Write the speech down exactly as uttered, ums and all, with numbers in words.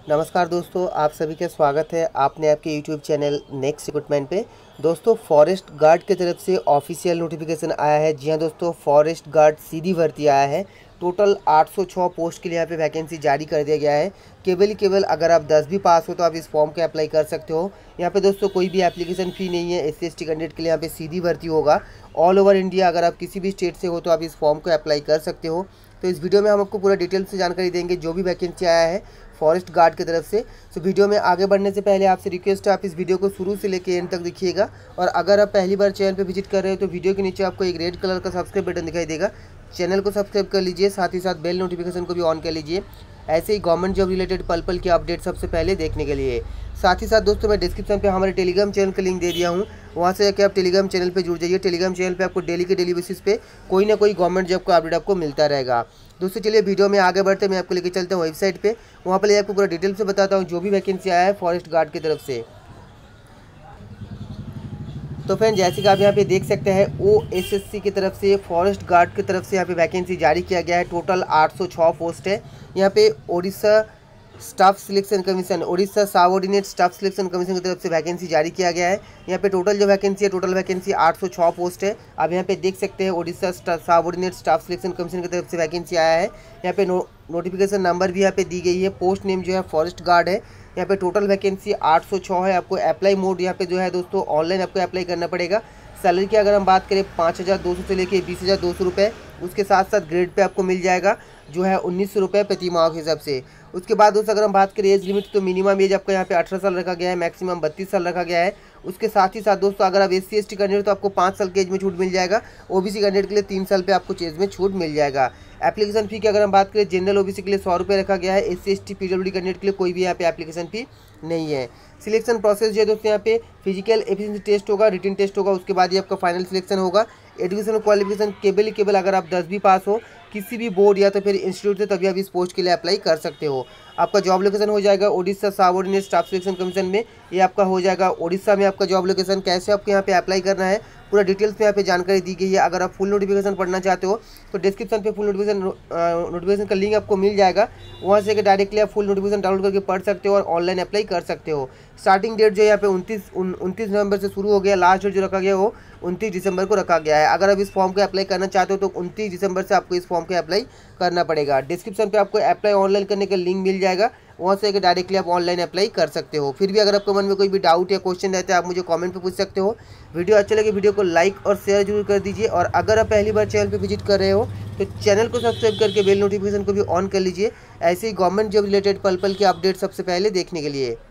नमस्कार दोस्तों, आप सभी का स्वागत है आपने आपके यूट्यूब चैनल नेक्स्ट रिक्रूटमेंट पे। दोस्तों, फॉरेस्ट गार्ड की तरफ से ऑफिशियल नोटिफिकेशन आया है। जी हाँ दोस्तों, फॉरेस्ट गार्ड सीधी भर्ती आया है। टोटल आठ सौ छह पोस्ट के लिए यहाँ पे वैकेंसी जारी कर दिया गया है। केवल केवल अगर आप दस भी पास हो तो आप इस फॉर्म को अप्लाई कर सकते हो। यहाँ पे दोस्तों कोई भी एप्लीकेशन फ़ी नहीं है। S C S T candidate के लिए यहाँ पे सीधी भर्ती होगा। ऑल ओवर इंडिया अगर आप किसी भी स्टेट से हो तो आप इस फॉर्म को अप्लाई कर सकते हो। तो इस वीडियो में हम आपको पूरा डिटेल से जानकारी देंगे जो भी वैकेंसी आया है फॉरेस्ट गार्ड की तरफ से। तो वीडियो में आगे बढ़ने से पहले आपसे रिक्वेस्ट है, आप इस वीडियो को शुरू से लेकर एंड तक देखिएगा। और अगर आप पहली बार चैनल पर विजिट कर रहे हो तो वीडियो के नीचे आपको एक रेड कलर का सब्सक्राइब बटन दिखाई देगा। चैनल को सब्सक्राइब कर लीजिए, साथ ही साथ बेल नोटिफिकेशन को भी ऑन कर लीजिए, ऐसे ही गवर्नमेंट जॉब रिलेटेड पल पल के अपडेट सबसे पहले देखने के लिए। साथ ही साथ दोस्तों, मैं डिस्क्रिप्शन पे हमारे टेलीग्राम चैनल का लिंक दे दिया हूँ, वहाँ से जाकर आप टेलीग्राम चैनल पे जुड़ जाइए। टेलीग्राम चैनल पे आपको डेली के डेली बेसिस पे कोई ना कोई गवर्नमेंट जॉब का अपडेट आपको मिलता रहेगा। दोस्तों चलिए वीडियो में आगे बढ़ते, मैं आपको लेकर चलता हूँ वेबसाइट पे, वहाँ पर आपको पूरा डिटेल से बताता हूँ जो भी वैकेंसी आया है फॉरेस्ट गार्ड की तरफ से। तो फ्रेंड, जैसे कि आप यहाँ पे देख सकते हैं, ओ एस एस सी की तरफ से फॉरेस्ट गार्ड की तरफ से यहाँ पे वैकेंसी जारी किया गया है। टोटल आठ सौ छह पोस्ट है। यहाँ पे Orissa staff selection commission, Orissa subordinate staff selection commission की तरफ से वैकेंसी जारी किया गया है। यहाँ पे टोटल जो वैकेंसी है, टोटल वैकेंसी आठ सौ छह पोस्ट है। आप यहाँ पे देख सकते हैं, Orissa subordinate staff selection commission की तरफ से वैकेंसी आया है। यहाँ पे नो नोटिफिकेशन नंबर भी यहाँ पे दी गई है। पोस्ट नेम जो है फॉरेस्ट गार्ड है। यहाँ पे टोटल वैकेंसी आठ सौ छह है। आपको अप्लाई मोड यहाँ पे जो है दोस्तों ऑनलाइन आपको अप्लाई करना पड़ेगा। सैलरी की अगर हम बात करें, पाँच हज़ार दो सौ से लेकर बीस हज़ार दो सौ रुपये। उसके साथ साथ ग्रेड पे आपको मिल जाएगा जो है उन्नीस सौ रुपये प्रति माह के हिसाब से। उसके बाद दोस्तों अगर हम बात करें एज लिमिट, तो मिनिमम एज आपका यहाँ पे अठारह साल रखा गया है, मैक्सिमम बत्तीस साल रखा गया है। उसके साथ ही साथ दोस्तों, अगर आप S C S T candidate तो आपको पाँच साल के एज में छूट मिल जाएगा। ओ बी सी कैंडिडेट के लिए तीन साल पे आपको एज में छूट मिल जाएगा। एप्लीकेशन फ़ी की अगर हम बात करें, जनरल ओ बी सी के लिए सौ रुपये रखा गया है। S C S T P W D candidate के लिए कोई भी यहाँ पे एप्लीकेशन फ़ी नहीं है। सिलेक्शन प्रोसेस जो है दोस्तों, यहाँ पे फिजिकल एफिशिएंसी टेस्ट होगा, रिटन टेस्ट होगा, उसके बाद ही आपका फाइनल सिलेक्शन होगा। एजुकेशन क्वालिफिकेशन केवल केवल अगर आप दस भी पास हो किसी भी बोर्ड या तो फिर इंस्टीट्यूट से, तभी आप इस पोस्ट के लिए अप्लाई कर सकते हो। आपका जॉब लोकेशन हो जाएगा Orissa subordinate staff selection commission में, ये आपका हो जाएगा उड़ीसा में आपका जॉब लोकेशन। कैसे आपको यहाँ पे अप्लाई करना है पूरा डिटेल्स में यहाँ पे जानकारी दी गई है। अगर आप फुल नोटिफिकेशन पढ़ना चाहते हो तो डिस्क्रिप्शन पे फुल नोटिफिकेशन नोटिफिकेशन का लिंक आपको मिल जाएगा, वहाँ से डायरेक्टली आप फुल नोटिफिकेशन डाउनलोड करके पढ़ सकते हो और ऑनलाइन अप्लाई कर सकते हो। स्टार्टिंग डेट जो है यहाँ पे उनतीस उनतीस नवंबर से शुरू हो गया। लास्ट डेट जो रखा गया वो उनतीस दिसंबर को रखा गया है। अगर आप इस फॉर्म को अप्लाई करना चाहते हो तो उनतीस दिसंबर से आपको इस फॉर्म को अप्लाई करना पड़ेगा। डिस्क्रिप्शन पे आपको अप्लाई ऑनलाइन करने का लिंक मिल जाएगा, वहाँ से डायरेक्टली आप ऑनलाइन अप्लाई कर सकते हो। फिर भी अगर आपके मन में कोई भी डाउट या क्वेश्चन रहता है, आप मुझे कमेंट पे पूछ सकते हो। वीडियो अच्छा लगे वीडियो को लाइक और शेयर जरूर कर दीजिए। और अगर आप पहली बार चैनल पे विजिट कर रहे हो तो चैनल को सब्सक्राइब करके बेल नोटिफिकेशन को भी ऑन कर लीजिए, ऐसे ही गवर्नमेंट जॉब रिलेटेड पल पल के अपडेट सबसे पहले देखने के लिए।